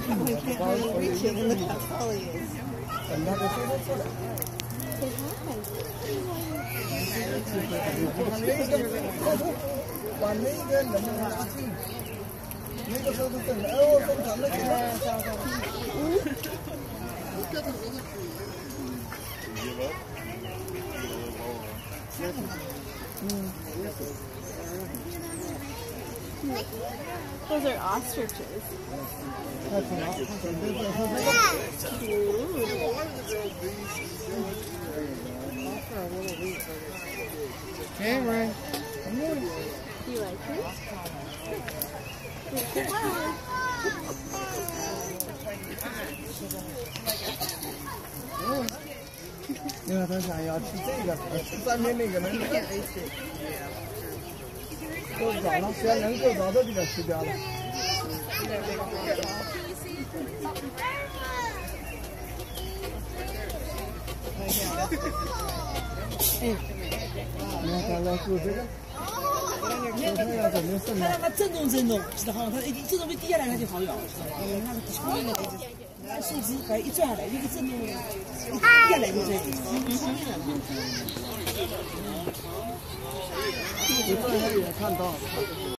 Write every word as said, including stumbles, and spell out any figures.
reaching and look how tall he is. Those are ostriches. Cameron. Do you like it? 因为他想要吃这个，吃上面那个能够早了，虽然能够早都给它吃掉了。哎，你看他来做这个。 它让它震动震动，知道哈？它一震动被滴下来，它就好咬。嗯，那个后面的那树枝，把一拽下来，那个震动一滴下来就这样。 你刚才也看到。